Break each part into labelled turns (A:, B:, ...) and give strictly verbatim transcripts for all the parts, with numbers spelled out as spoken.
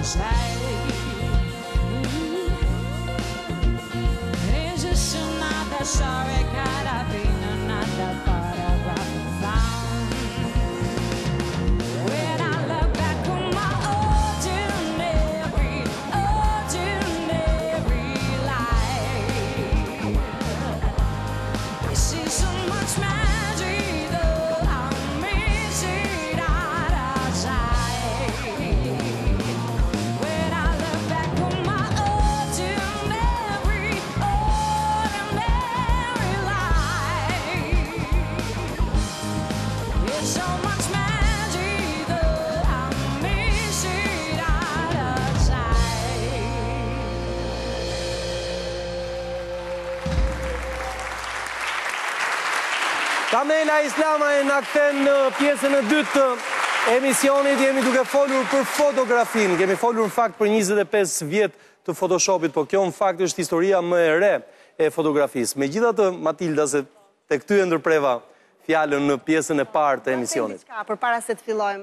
A: Sorry, carabina, nada para found. When I look back on my ordinary, ordinary life, I see so much magic that I miss it out of sight. When I look back on my ordinary, ordinary so much magic that I miss it out of sight.
B: Kamela Islama e na kthen në pjesën e dytë të emisionit. Jemi duke folur për fotografin. Kemi folur në fakt për njëzet e pesë vjet të Photoshopit, po kjo në fakt është historia më e re e fotografisë. Megjithatë, Matilda, se tek ty e ndërpreva fjallën në pjesën e parë të emisionit.
C: Për para se të fillojmë,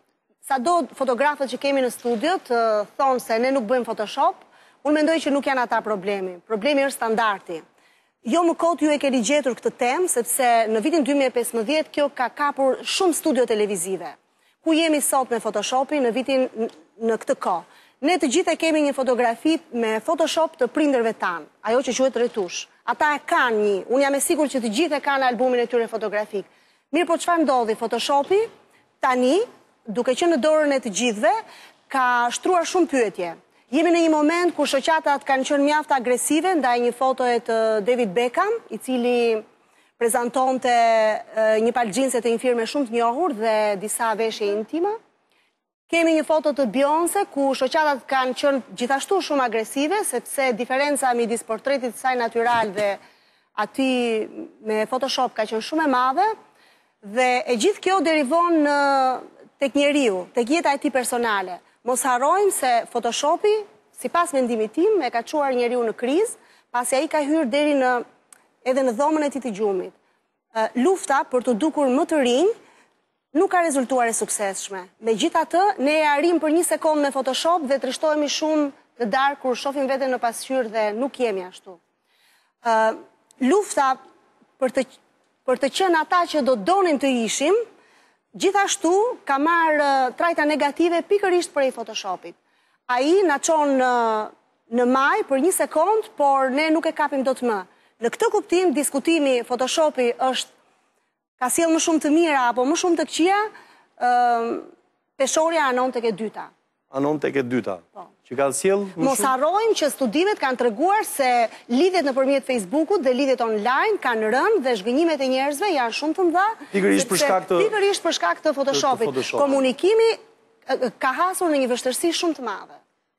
C: sa do fotografët që kemi në studio të thonë se ne nuk bëjmë Photoshop, unë mendoj që nuk janë ata problemi. Problemi është standardi. Jo më kot ju e keni gjetur këtë temë, sepse në vitin dy mijë e pesëmbëdhjetë kjo ka kapur shumë studio televizive. Ku jemi sot me Photoshopin në vitin në këtë kohë? Ne të gjithë e kemi një fotografi me Photoshop të prindërve tanë, ajo që quhet retush. Ata e kanë një, unë jam e sigur që të gjithë e kanë albumin e tyre fotografik. Mirë, po çfarë ndodhi? Photoshopi, tani, duke qenë në dorën e të gjithëve, ka shtruar shumë pyetje. Jemi në një moment ku shoqatat kanë qenë mjaft agresive ndaj një fotoje të David Beckham, i cili prezantonte një palë xhinse të një firme shumë të njohur dhe disa veshje intime. Kemi një foto të Beyoncé, ku shoqatat kanë qenë gjithashtu shumë agresive, sepse diferenca midis portretit saj natyral dhe aty me Photoshop ka qenë shumë e madhe, dhe e gjithë kjo derivon në tek njeriu, tek jeta e tij personale. Mos harrojmë se Photoshopi, sipas mendimit tim, e ka çuar njeriu në krizë, pasi ai ka hyrë deri në edhe në dhomën e tij të gjumit. Lufta për të dukur më të rinj nuk ka rezultuar e suksesshme. Megjithatë, ne e arrim për një sekond me Photoshop dhe trishtohemi shumë të darkë kur shohim veten në pasqyrë dhe nuk jemi ashtu. Uh, lufta për të, për të qenë ata që do donim të ishim, gjithashtu ka marrë uh, trajta negative pikërisht prej Photoshopit. Ai na çon uh, në maj për një sekond, por ne nuk e kapim dot më. Në këtë kuptim, diskutimi Photoshopi është ka sjell më shumë të mira apo më shumë të këqija, uh, peshorja anon tek e dyta.
B: Anon tek e dyta.
C: Po.
B: Që ka sjell më shumë.
C: Mos harrojmë që studimet kanë treguar se lidhjet nëpërmjet Facebookut dhe lidhjet online kanë rënë dhe zhgënjimet e njerëzve janë shumë të mëdha.
B: Pikërisht për shkak të
C: pikërisht për shkak të Photoshopit. Të Photoshopit. Komunikimi ka hasur në një vështirësi shumë të madhe.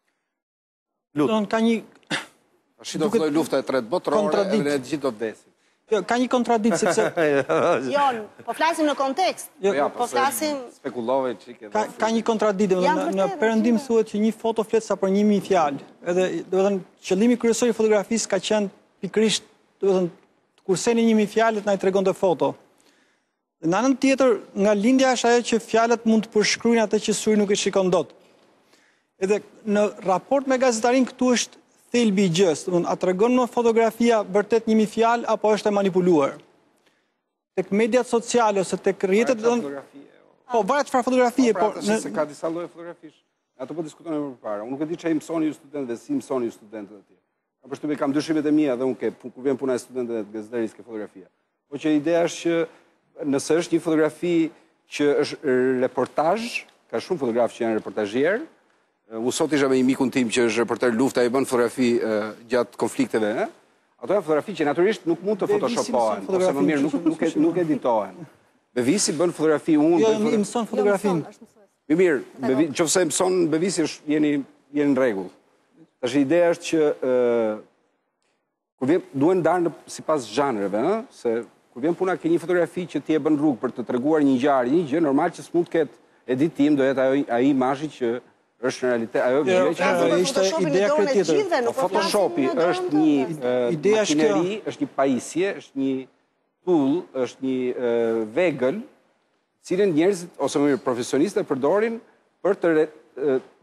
D: Luton ka një
E: Tash do filloj lufta e tretë botërore dhe ne gjithë do të vdesim.
D: Ka një kontradikt sepse
C: Jo, po flasim në kontekst.
E: Jo,
C: po flasim
E: spekulove çike.
D: Ka ka një kontradikt, domethënë në perëndim thuhet që një foto flet sa për një mijë fjalë. Edhe domethënë qëllimi kryesor i fotografisë ka qenë pikërisht domethënë kur seni një mijë fjalë na i tregonte foto. Në anën tjetër, nga lindja është ajo që fjalët mund të përshkruajnë atë që syri nuk e shikon dot. Edhe në raport me gazetarin këtu është thelbi i gjës, domethënë a tregon në fotografia vërtet një mijë fjalë apo është e manipuluar. Tek mediat sociale ose tek rrjetet po varet çfarë fotografie, po
E: se ka disa lloje fotografish. Ato po diskutojmë më parë. Unë nuk e di çfarë mësoni ju studentëve, si mësoni ju studentët atje. Ka përshtypje kam dyshimet e mia dhe unë ke kur vjen puna e studentëve të gazetarisë ke fotografia. Po që ideja është që nëse është një fotografi që është reportazh, ka shumë fotografë që janë reportazhier. Unë sot isha me një mikun tim që është reporter lufta, i bën fotografi uh, gjatë konflikteve. Eh? Ato janë fotografi që natyrisht nuk mund të photoshopohen, ose më mirë nuk, nuk, nuk, nuk editohen. Bevisi bën fotografi, unë...
D: Jo, i mëson fotografin.
E: Mi mirë, qofse mëson Bevisi, jeni në rregull. Tash ideja është që uh, kur vjen, duhen ndarë sipas zhanreve, eh? Se kur vjen puna ke një fotografi që ti e bën rrugë për të treguar një ngjarje, një gjë, normal që s'mund të ketë editim, do jetë ai imazhi që është në realitet, ajo gjë që
D: ishte ideja këtë tjetër.
E: Photoshopi është një makineri, është një pajisje, është një tool, është një vegël, cilën njerëzit ose më mirë profesionistët përdorin për të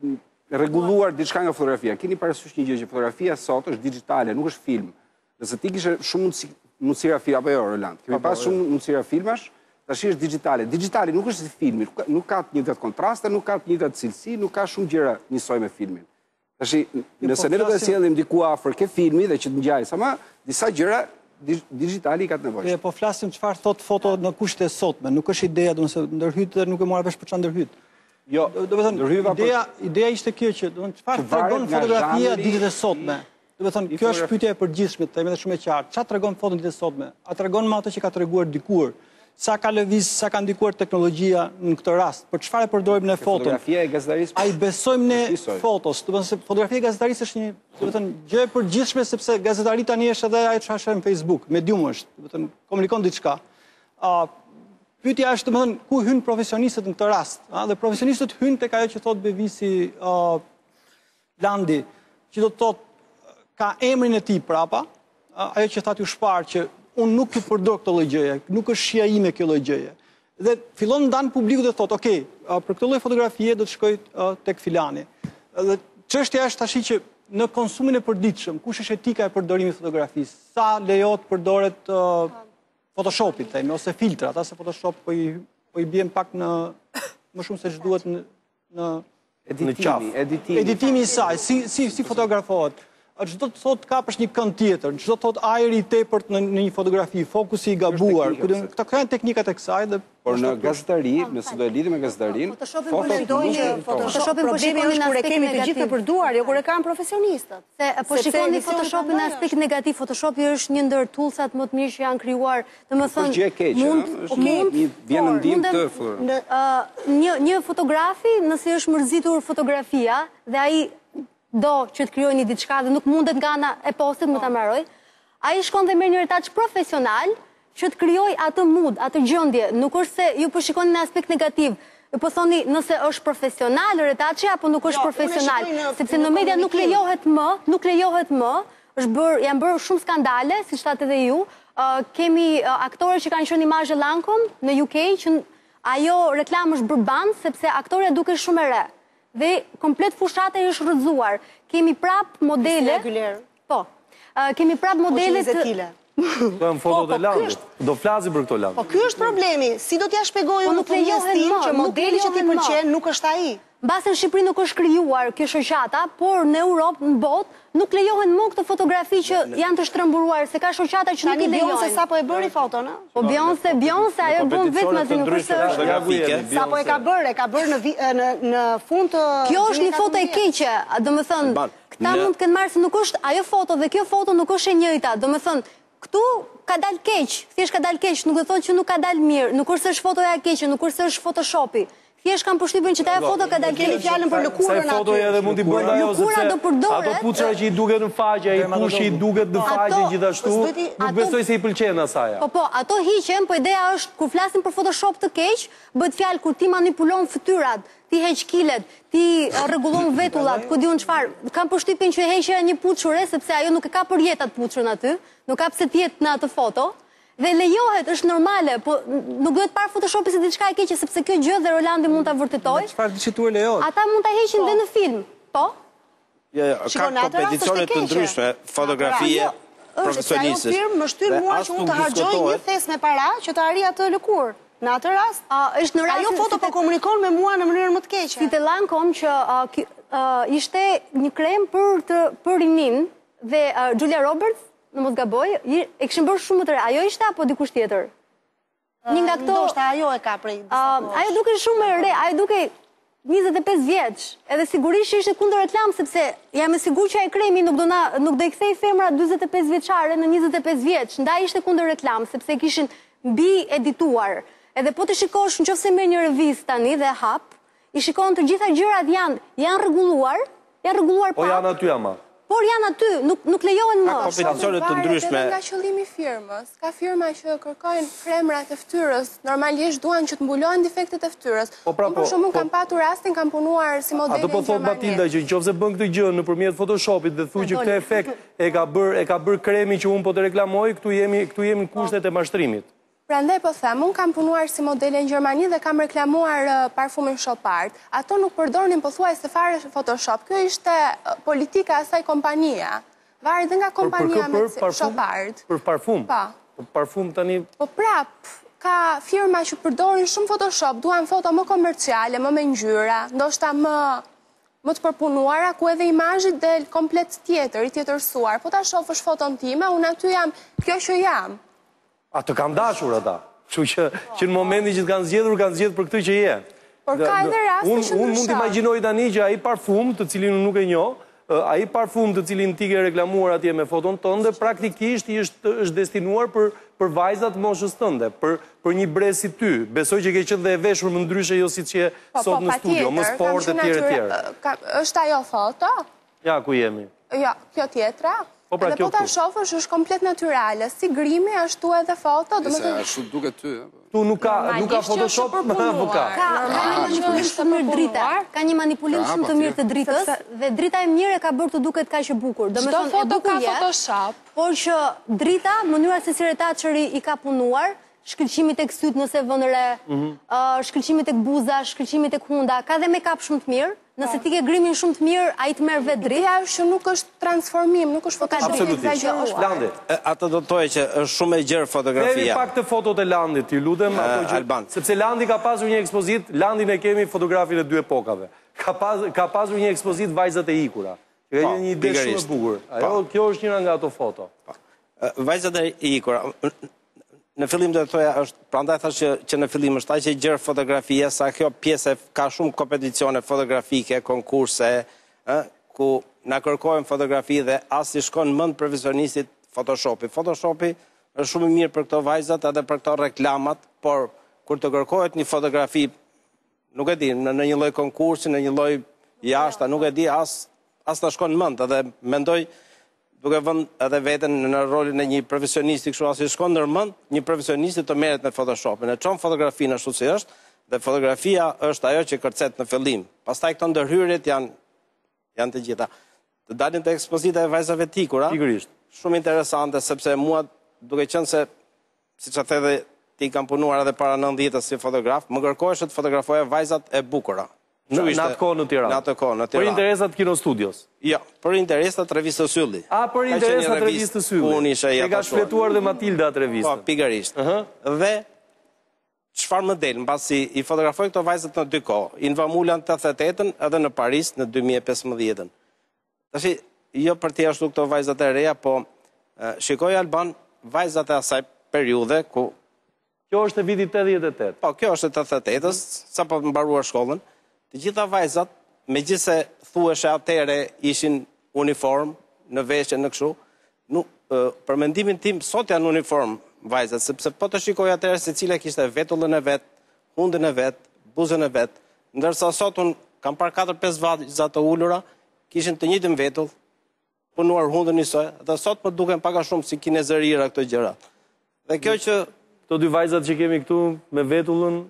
E: rregulluar diçka nga fotografia. Keni parasysh një gjë që fotografia sot është digjitale, nuk është film. Nëse ti kishe shumë mundësi mundësira film apo jo, Roland. Kemi pas shumë mundësira filmash, tash është digjitale. Digjitali nuk është si filmi, nuk ka të njëjtat kontraste, nuk ka të njëjtat cilësi, nuk ka shumë gjëra njësoj me filmin. Tash nëse ne do të sjellim diku afër ke filmi dhe që të ngjajë, ama disa gjëra digjitali ka të nevojshme.
D: Po flasim çfarë thot foto në kushtet e sotme, nuk është ideja, domethënë ndërhyt dhe nuk e mora vesh për çfarë ndërhyt.
E: Jo,
D: do të thënë ideja ideja ishte kjo që do të thënë çfarë tregon fotografia ditët e sotme. Do të thënë kjo është pyetja e përgjithshme, themi edhe shumë e qartë. Çfarë tregon foto ditët e sotme? A tregon më atë që ka treguar dikur? Sa ka lëviz, sa ka ndikuar teknologjia në këtë rast? Për çfarë e përdorim ne foton?
E: Fotografia e gazetarisë.
D: Ai besojmë ne fotos, do të thënë se fotografia e gazetarisë është një, do të thënë, gjë e përgjithshme sepse gazetari tani është edhe ajo çfarë shën në Facebook, medium është, do të thënë komunikon diçka. A pyetja është, do të thënë, ku hyn profesionistët në këtë rast? A dhe profesionistët hyn tek ajo që thot Bevisi Landi, që do të thotë ka emrin e tij prapa, ajo që thatë ju shpar që unë nuk ju përdor këtë lloj gjëje, nuk është shija ime kjo lloj gjëje. Dhe fillon ndan publiku dhe thotë, "Ok, për këtë lloj fotografie do të shkoj tek filani." Dhe çështja është tash që në konsumin e përditshëm, kush është etika e përdorimit të fotografisë? Sa lejohet përdoret Photoshopit, themi, ose filtrat, ase Photoshop po i po i bien pak në më shumë se ç'duhet në në
E: editimi, editimi.
D: Editimi i saj, si si si fotografohet. Çdo të thotë kapësh një kënd tjetër, çdo të thotë ajri i tepërt në një fotografi, fokusi i gabuar. Këto kanë teknikat e kësaj dhe
E: por në gazetari, nëse do e lidhim me gazetarinë,
C: Photoshopin po mendoj që Photoshopin po shikoni kur e kemi të gjithë për duar, jo kur e kanë profesionistët.
F: Se po shikoni Photoshopin në aspekt negativ, Photoshopi është një ndër toolsat më të mirë që janë krijuar, domethënë mund
E: mund vjen në ndim të
F: një një fotografi, nëse është mërzitur fotografia dhe ai do që të krijojë një diçka dhe nuk mundet nga ana e postit më ta mbaroj, ai shkon dhe merr një retouch profesional që të krijojë atë mood, atë gjendje. Nuk është se ju po shikoni në aspekt negativ. Ju po thoni nëse është profesional retouchi apo nuk është profesional, sepse në media nuk lejohet më, nuk lejohet më, është bër, janë bërë shumë skandale, siç thatë edhe ju. Kemi aktorë që kanë qenë imazhe Lancome në U K që ajo reklam është bërë ban sepse aktoreja duket shumë e re. Dhe komplet fushata i është rrëzuar. Kemi prap modele... Po. Kemi prap modele të...
B: Të në foto të landit. Do flasi për këto landit.
C: Po, kjo është problemi. Si do t'ja shpegoj unë të njëstin që modeli që ti pëlqen nuk është ai?
F: Mbase në Shqipëri nuk është krijuar kjo shoqata, por në Europë, në botë, nuk lejohen më këto fotografi që janë të shtrëmburuar, se ka shoqata që nuk i lejojnë.
C: Beyoncé sa po e bëri foton, ë?
F: Po Beyoncé, Beyoncé ajo bën vetëm aty, nuk është
B: fotografike.
C: Sa po e ka bërë, e ka bërë në në fund të...
F: Kjo është një foto e keqe, domethënë, këta mund të kenë marrë se nuk është ajo foto dhe kjo foto nuk është e njëjta, domethënë, këtu ka dalë keq, thjesht ka dalë keq, nuk do thotë që nuk ka dalë mirë, nuk është se është fotoja e keqe, nuk është se është Photoshopi. Thjesht kam përshtypjen që ajo foto ka dalë keq.
C: Keni fjalën për lëkurën aty.
B: Sa fotoja edhe mund t'i bëjnë ajo
F: sepse do përdoret.
B: Ato puçra që i duket në faqe, ai kushi i duket në faqe gjithashtu, nuk besoj se i pëlqen asaja.
F: Po po, ato hiqen, po ideja është kur flasim për Photoshop të keq, bëhet fjalë kur ti manipulon fytyrat, ti heq kilet, ti rregullon vetullat, ku diun çfarë. Kam përshtypjen që heqja një puçure sepse ajo nuk e ka për jetat puçrën aty, nuk ka pse të jetë në atë foto. Dhe lejohet, është normale, po nuk duhet parë Photoshopi si diçka e keqe, sepse kjo gjë dhe Rolandi mund ta vërtetojë.
D: Çfarë dishituar lejohet?
F: Ata mund ta heqin dhe në film. Po?
G: Jo, jo, ka kompeticione të ndryshme, fotografie profesioniste.
C: Ajo firmë më shtyr mua që unë të harxoj një thes me para që të arrij atë lëkurë. Në atë rast,
F: është në rast
C: ajo foto po komunikon me mua në mënyrën më të keqe.
F: Si te Lancome që ishte një krem për të për rinin dhe Julia Roberts në mos gaboj, e kishin bërë shumë të re. Ajo ishte apo dikush tjetër? Një nga këto...
C: Ndoshta ajo e ka prej...
F: Ajo duke shumë e re, ajo duke njëzet e pesë vjeç. Edhe sigurisht ishte kundër reklam, sepse jam e sigur që ai kremi nuk do na nuk do i kthej femra dyzet e pesë vjeçare në njëzet e pesë vjeç. Ndaj ishte kundër reklam, sepse kishin mbi edituar. Edhe po të shikosh nëse merr një revistë tani dhe hap, i shikon të gjitha gjërat janë janë rregulluar, janë rregulluar pa.
B: Po janë aty ama.
F: Por janë aty, nuk nuk lejohen më.
G: Ka kompeticione të ndryshme.
H: Nga qëllimi i firmës, ka firma që kërkojnë kremra të fytyrës, normalisht duan që të mbulohen defektet e fytyrës.
B: Po pra po.
H: Për shembull kam patur rastin, kam punuar si modele.
B: Ato po thot Matilda që nëse bën këtë gjë nëpërmjet Photoshopit dhe thuaj që këtë efekt e ka bër e ka bër kremi që un po të reklamoj, këtu jemi këtu jemi në kushtet e mashtrimit.
H: Prandaj po them, unë kam punuar si modele në Gjermani dhe kam reklamuar uh, parfumin Shop Art. Ato nuk përdornin pothuajse fare Photoshop. Kjo ishte uh, politika e asaj kompania. Varet dhe nga kompania me Shop Art.
B: Për parfum?
H: Pa.
B: Për parfum tani...
H: Po prap, ka firma që përdorin shumë Photoshop, duan foto më komerciale, më me ngjyra, ndoshta më më të përpunuara, ku edhe imazhi del komplet tjetër, i tjetërsuar. Po ta shofësh foton time, unë aty jam, kjo që jam.
B: A të kam dashur ata. Kështu që, që në momentin që të kanë zgjedhur, kanë zgjedhur për këtë që je.
H: Por ka edhe raste që ndryshon.
B: Unë mund të imagjinoj tani që ai parfum, të cilin unë nuk e njoh, ai parfum të cilin ti ke reklamuar atje me foton tënde, praktikisht i është është destinuar për për vajzat moshës tënde, për për një bre si ty. Besoj që ke qenë dhe e veshur më ndryshe jo siç je sot në studio, më sport e tjerë e tjerë.
H: Është ajo foto?
B: Ja, ku jemi?
H: Ja, kjo tjetra.
B: Po pra,
H: edhe po ta shofësh është komplet natyrale, si grimi ashtu edhe foto, domethënë
E: ashtu duket ty.
B: Tu nuk ka nuk ka Photoshop me avokat.
F: Ka një manipulim shumë të mirë drita. Ka një manipulim shumë të mirë të dritës dhe drita e mirë e ka bërë të duket kaq e bukur.
H: Domethënë foto ka Photoshop,
F: por që drita, mënyra se si retoucheri i ka punuar, shkëlqimi tek syt nëse vën re, shkëlqimi tek buza, shkëlqimi tek hunda, ka dhe make-up shumë të mirë. Nëse ti ke grimin shumë të mirë, ai të merr vetë dritë.
H: Ja, është nuk është transformim, nuk është fotografia
B: Absolutisht. Landi.
G: Ato do të thojë që është shumë e gjerë fotografia.
B: Kemi pak të fotot e Landit, ju lutem, ato që sepse Landi ka pasur një ekspozit, Landin e kemi fotografin e dy epokave. Ka pas ka pasur një ekspozit vajzat e ikura. Ka qenë një ide shumë e bukur. Ajo kjo është njëra nga ato foto.
G: Vajzat e ikura. Në fillim do të thoja është, prandaj thash që, që në fillim është aq e gjerë fotografia, sa kjo pjesë ka shumë kompeticione fotografike, konkurse, ë, ku na kërkojnë fotografi dhe as i shkon mend profesionistit Photoshopi. Photoshopi është shumë i mirë për këto vajzat edhe për këto reklamat, por kur të kërkohet një fotografi, nuk e di, në, në një lloj konkursi, në një lloj jashta, nuk e di, as as ta shkon mend, edhe mendoj duke vënë edhe veten në rolin e një profesionisti kështu as i shkon ndërmend, një profesionist të merret me Photoshopin. E çon fotografinë ashtu si është, dhe fotografia është ajo që kërcet në fillim. Pastaj këto ndërhyrjet janë janë të gjitha. Të dalin te ekspozita e vajzave të ikura.
B: Sigurisht.
G: Shumë interesante sepse mua duke qenë se siç e the dhe ti kam punuar edhe para nëntëdhjetës si fotograf, më kërkoheshe të fotografoja vajzat e bukura.
B: Në atë kohë në Tiranë.
G: Në atë kohë në Tiranë.
B: Për interesat Kino Studios.
G: Jo, për interesat revistës Sylli.
B: A, për interesat revistës Sylli.
G: Unë isha ja.
B: E ka shfletuar dhe Matilda atë revistë.
G: Po, pikërisht. Dhe çfarë më del, mbasi i fotografoj këto vajzat në dy kohë, në Vamulan tetëdhjetë e tetën edhe në Paris në dy mijë e pesëmbëdhjetë. Tashi, jo për të ashtu këto vajzat e reja, po shikoj Alban vajzat e asaj periudhe ku
B: kjo është e vitit tetëdhjetë e tetë.
G: Po, kjo është e tetëdhjetë e tetës, sapo mbaruar shkollën. Të gjitha vajzat, megjithse thuheshe atëre ishin uniform në veshje në kështu, nuk për mendimin tim sot janë uniform vajzat, sepse po të shikoj atëre secila kishte vetullën e vet, hundën e vet, buzën e vet, ndërsa sot un kam parë katër pesë vajza të ulura, kishin të njëjtën vetull, punuar hundën njësoj, dhe sot po duken pak a shumë si kinezërira këto gjëra. Dhe kjo që
B: këto dy vajzat që kemi këtu me vetullën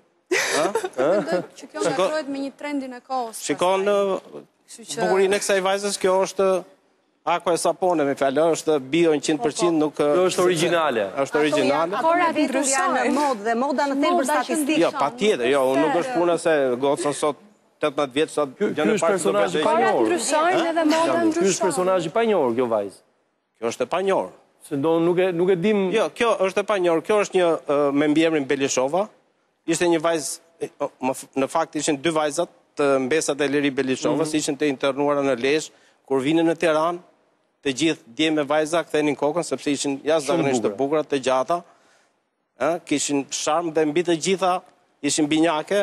I: që kjo ndërtohet me një trendin e kohës.
G: Shikon bukurinë e kësaj vajzës, kjo është akua e sapone, me fjalë, është bio njëqind përqind, nuk
B: kjo është origjinale.
G: Është origjinale.
C: Ato ndryshojnë në modë dhe moda në thelbër statistikë.
G: Jo, patjetër, jo, unë nuk është puna se goca sot tetëmbëdhjetë vjeç sot
B: janë në parë personazh i panjohur.
H: Ndryshojnë edhe moda ndryshon.
B: Ky është personazh i panjohur kjo vajzë.
G: Kjo është e panjohur.
B: Se do nuk e nuk e dim.
G: Jo, kjo është e panjohur. Kjo është një me mbiemrin Belishova. Ishte një vajzë, në fakt ishin dy vajzat të mbesat e Leri Belishovës, ishin të internuara në Lezhë, kur vinin në Tiranë, të gjithë dje me vajza kthenin kokën sepse ishin jashtëzakonisht të bukura, të gjata, kishin sharm dhe mbi të gjitha ishin binjake.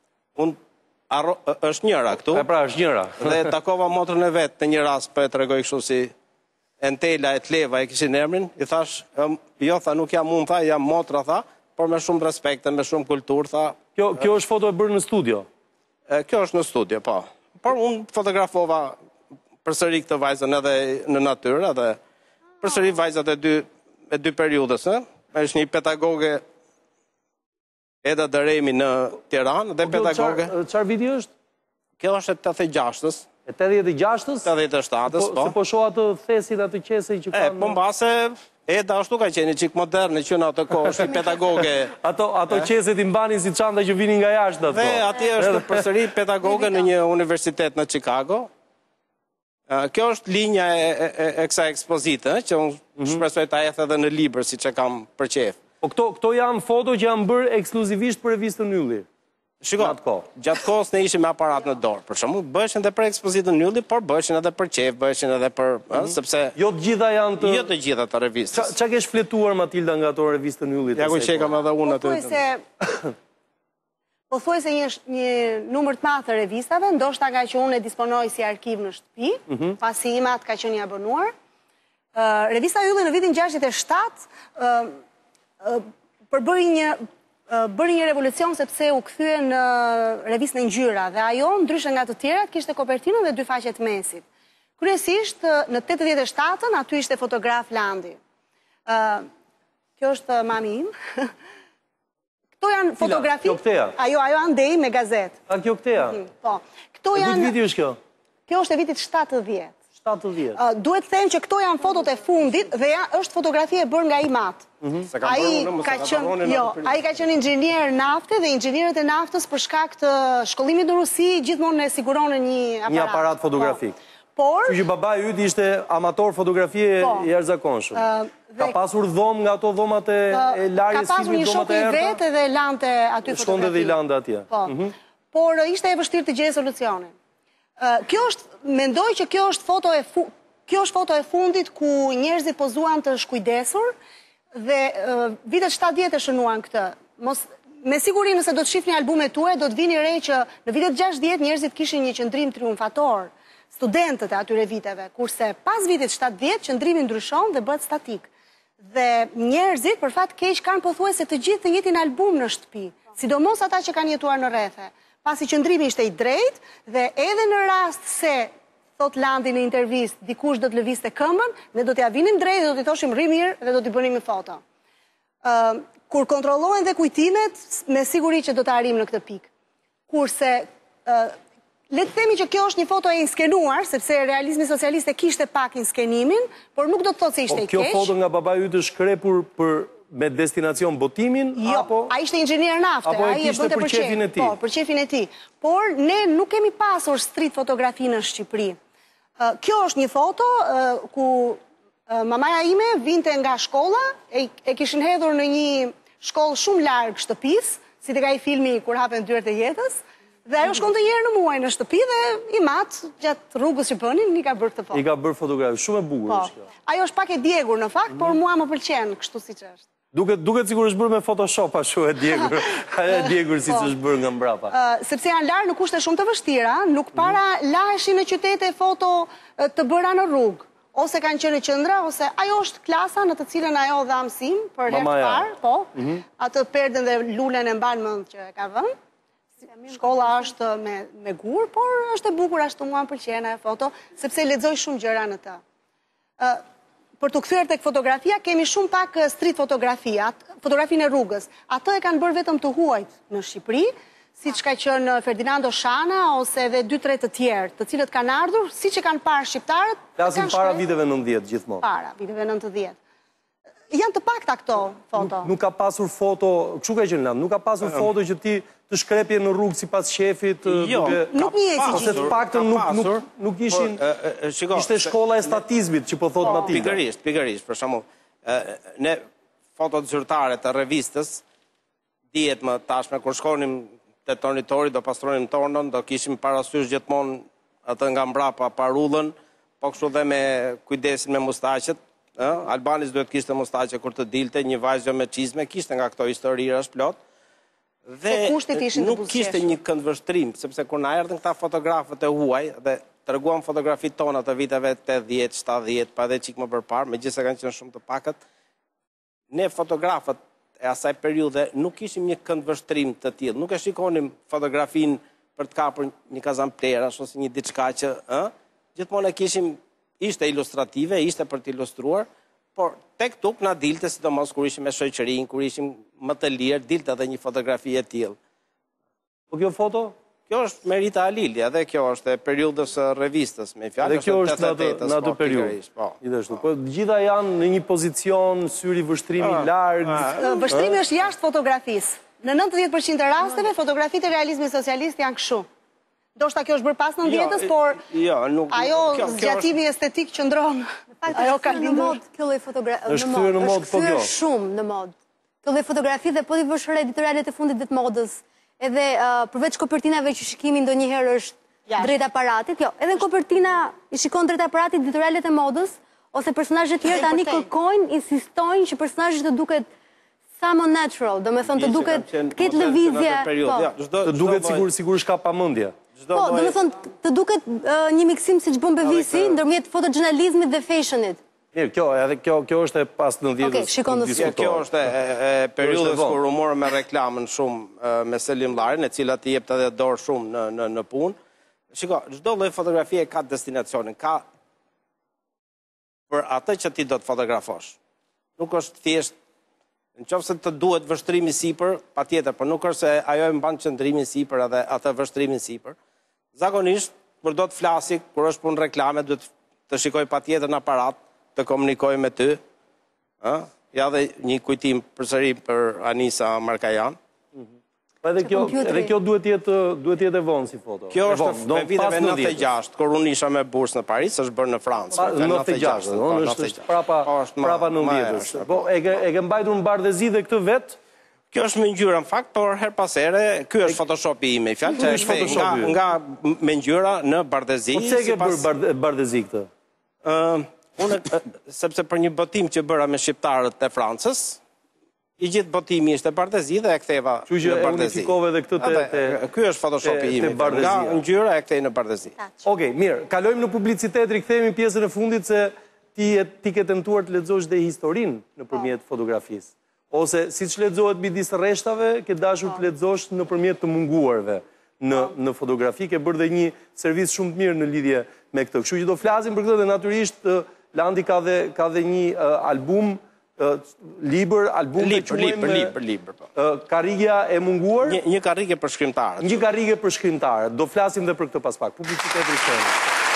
G: Unë është njëra këtu.
B: E pra është njëra.
G: Dhe takova motrën e vet në një rast, po e tregoj kështu si Entela e Tleva e kishin emrin, i thash, jo tha nuk jam unë, tha jam motra, tha, por me shumë respekt, me shumë kulturë, tha.
B: Kjo, kjo është foto e bërë në studio?
G: E, kjo është në studio, po. Por unë fotografova përsëri këtë vajzën edhe në natyrë, edhe përsëri vajzat e dy, e dy periudës, e? është një pedagoge Eda Dëremi në Tiranë, dhe pedagoge...
B: Çfarë viti është?
G: Kjo është e tetëdhjetë e gjashtës.
B: E E tetëdhjetë e gjashtës?
G: tetëdhjetë e shtatës, po.
B: Se po shoh atë thesin, atë qesej që
G: kanë... E, po mbase, e da ashtu ka qenë qik moderne që në atë kohë, është pedagoge.
B: Ato, ato qeset i mbanin si çanta që vinin nga jashtë ato.
G: Dhe ati është përsëri pedagoge në një universitet në Chicago. Kjo është linja e kësa ekspozitë, që unë shpresoj ta eth edhe në libër, si që kam për qef.
B: Po këto janë foto që janë bërë ekskluzivisht për revistën Ylli?
G: Shiko, gjatë kohës ne ishim me aparat në dorë, për shumë, bëshin edhe për ekspozitën Ylli, por bëshin edhe për qef, bëshin edhe për, sepse...
B: Jo të gjitha janë të...
G: Jo të gjitha të revistës.
B: Qa kesh fletuar, Matilda, nga to revistën Ylli?
G: Ja ku që kam edhe unë atë...
C: Po thuaj se një numër të madh të revistave, ndoshta nga që unë e disponoj si arkiv në shtëpi, pasi imat ka qenë i abonuar. Revista Ylli në vitin gjashtëdhjetë e shtatë përbëri një bëri një revolucion sepse u kthye në revistën e ngjyra dhe ajo, ndryshe nga të tjerat, kishte kopertinën dhe dy faqet mesit. Kryesisht në tetëdhjetë e shtatën aty ishte fotograf Landi. Kjo është mami im. Këto janë fotografi.
B: Kjo këteja?
C: Ajo, ajo andej me gazet.
B: A kjo këteja?
C: Po. Këto janë...
B: E viti është kjo?
C: Kjo është e vitit shtatëdhjetë.
B: shtatëdhjetë.
C: Duhet të them që këto janë fotot e fundit dhe është fotografi e bërë nga Imat. Ai ka qenë, jo, ai ka qenë inxhinier nafte dhe inxhinierët e naftës për shkak të shkollimit në Rusi gjithmonë e siguronin një aparat.
B: Një aparat fotografik.
C: Por,
B: që babai yt ishte amator fotografie i jashtëzakonshëm. Ka pasur dhomë nga ato dhomat e larjes filmit, dhomat e errta.
C: Ka pasur një shok i vetë dhe lante aty fotografi.
B: Shkonte dhe i lante atje.
C: Po. Por ishte e vështirë të gjejë solucionin. Kjo është, mendoj që kjo është foto e kjo është foto e fundit ku njerëzit pozuan të shkujdesur dhe vitet shtatëdhjetë e shënuan këtë. Mos me siguri nëse do të shihni albumet tuaja do të vini re që në vitet gjashtëdhjetë njerëzit kishin një qëndrim triumfator, studentët e atyre viteve, kurse pas vitit shtatëdhjetë qëndrimi ndryshon dhe bëhet statik. Dhe njerëzit për fat keq kanë pothuajse të gjithë të njëjtin album në shtëpi, sidomos ata që kanë jetuar në rrethe. Pasi qëndrimi ishte i drejtë dhe edhe në rast se thot Landi në intervistë dikush do të lëvizte këmbën, ne do t'ja vinim drejt dhe do t'i thoshim rri mirë dhe do t'i bënim një foto. Kur kontrollohen dhe kujtimet, me siguri që do të arrim në këtë pikë. Kurse le të themi që kjo është një foto e inskenuar, sepse realizmi socialiste kishte pak inskenimin, por nuk do të thotë se ishte i keq.
B: Kjo foto nga babai yt është shkrepur për me destinacion botimin, apo...
C: Jo, a ishte inxhinier nafte,
B: apo e kishte për qefin e tij.
C: Po, për qefin e tij. Por ne nuk kemi pasur street fotografi në Shqipëri. Kjo është një foto ku mamaja ime vinte nga shkolla, e kishin hedhur në një shkollë shumë larg shtëpisë, si te ka i filmi Kur hapen dyert e jetës, dhe ajo shkonte një herë në muaj në shtëpi dhe i mat gjatë rrugës që bënin, i ka bërë këtë foto.
B: I ka bërë fotografi, shumë e bukur është kjo.
C: Ajo është pak e djegur në fakt, por mua më pëlqen kështu siç është.
B: Duket duket sikur është bërë me Photoshop ashtu e djegur. E djegur siç është bërë nga mbrapa.
C: Sepse janë larë në kushte shumë të vështira, nuk para laheshin në qytete foto të bëra në rrugë, ose kanë qenë në qendra, ose ajo është klasa në të cilën ajo dha mësim për herë të parë, po. Atë perden dhe lulen e mban mend që e ka vënë. Shkolla është me gur, por është e bukur ashtu, mua më pëlqen ajo foto, sepse lexoj shumë gjëra në të. Për të kthyer tek fotografia, kemi shumë pak street fotografia, fotografinë e rrugës. Ato e kanë bërë vetëm të huajt në Shqipëri, siç ka qenë Ferdinando Shana ose edhe dy tre të tjerë, të cilët kanë ardhur, siç e kanë parë shqiptarët.
B: Flasim para viteve nëntëdhjetë gjithmonë.
C: Para viteve nëntëdhjetë. Janë të pakta këto foto.
B: Nuk ka pasur foto, kështu ka qenë Land, nuk ka pasur foto që ti të shkrepje në rrugë sipas shefit.
G: Jo,
C: nuk njësi gjithë.
B: Ose të paktën nuk ishin, ishte shkolla e statizmit që po thot Matilda.
G: Pikërisht, pikërisht, për shembull, ne fotot zyrtare të revistës, dihet më tashme kur shkonim te tornitori, do pastronim tornën, do kishim parasysh gjithmonë atë nga mbrapa parullën, po kështu dhe me kujdesin me mustaqet. Albanis duhet kishte mustaqe kur të dilte, një vajzë me çizme, kishte nga këto historira shplot. Dhe nuk kishte një këndvështrim, sepse kur na erdhën këta fotografët e huaj dhe treguam fotografitë tona të viteve tetëdhjetë, shtatëdhjetë, pa edhe çik më përpara, megjithëse kanë qenë shumë të pakët, ne fotografët e asaj periudhe nuk kishim një këndvështrim të tillë. Nuk e shikonim fotografinë për të kapur një kazan plerash ose një diçka që, ë, gjithmonë e kishim, ishte ilustrative, ishte për të ilustruar, por tek tuk na dilte, sidomos kur ishim me shoqërinë, kur ishim më të lirë, dilte edhe një fotografi e tillë.
B: Po kjo foto,
G: Kjo është Merita Alili, edhe kjo është e periudës së revistës, me fjalë.
B: Edhe kjo është në atë periudhë. Gjithashtu. Po gjitha janë në një pozicion, syri vështrimi larg.
C: Vështrimi është jashtë fotografisë. Në nëntëdhjetë përqind të rasteve, fotografitë e realizmit socialist janë kështu. Do shta kjo është bërë pas nëntëdhjetës, por ajo zgjatimi estetik qëndron. Ajo ka lindur.
B: Është kthyer në mod, po kjo.
F: Kthyer shumë në mod. Kjo lloj fotografi dhe po ti vësh re editorialet e fundit të modës. Edhe përveç kopertinave që shikimi ndonjëherë është drejt aparatit, jo, edhe kopertina i shikon drejt aparatit editorialet e modës, ose personazhet tjerë tani kërkojnë, insistojnë që personazhet të duket sa më natural, do me thonë të duket këtë lëvizje,
B: të duket sigur shka pamendje.
F: Po, do me thonë të duket një miksim si që bën Bevisi, ndërmjet fotojournalizmit dhe fashionit.
B: Mirë, kjo, edhe kjo, kjo është e pas nëntëdhjetës.
G: Kjo është e periudhës kur u morë me reklamën shumë me Selim Llarin, e cila ti jep edhe dorë shumë në në punë. Shiko, çdo lloj fotografie ka destinacionin, ka për atë që ti do të fotografosh. Nuk është thjesht nëse të duhet vështrimi sipër, patjetër, por nuk është se ajo e mban qëndrimin sipër edhe atë vështrimin sipër. Zakonisht, kur do të flasi, kur është punë reklame, duhet të shikoj patjetër në aparat, të komunikoj me ty. Ja dhe një kujtim përsëri për Anisa Markajan.
B: Edhe kjo duhet jetë e vonë si foto.
G: Kjo është me viteve nëntëdhjetë e gjashtë, kur unë isha me bursë në Paris, është bërë në Francë.
B: nëntëdhjetë e gjashtë, është prapa nëntëdhjetës. Po, e ke mbajtur në bardhëzi dhe këtë vetë?
G: Kjo është me ngjyra në fakt, por her pas here, ky është Photoshopi im, me fjalë që e kthej nga me ngjyra në bardhëzi.
B: Po pse ke bërë bardhëzi këtë?
G: Unë, sepse për një botim që bëra me shqiptarët e Francës, i gjithë botimi ishte bardhëzi dhe e ktheva në bardhëzi.
B: Që e unifikove dhe këtë te...
G: Ky është Photoshopi imi, nga ngjyra e kthej në bardhëzi.
B: Okej, mirë, kalojmë në publicitet, rikthehemi pjesën e fundit se ti ke tentuar të lexosh dhe historinë nëpërmjet fotografisë. Ose siç lexohet midis rreshtave, ke dashur të lexosh nëpërmjet të munguarve në fotografi, ke bërë dhe një servis shumë të mirë në lidhje me këtë. Kështu që do flasim për këtë dhe natyrisht Landi ka dhe një album, libër, album të quajmë...
G: Libër, libër, po.
B: Karrigja e munguar?
G: Një karrige për shkrimtarët.
B: Një karrige për shkrimtarët. Do flasim dhe për këtë pas pak. Publicitet rikthehemi.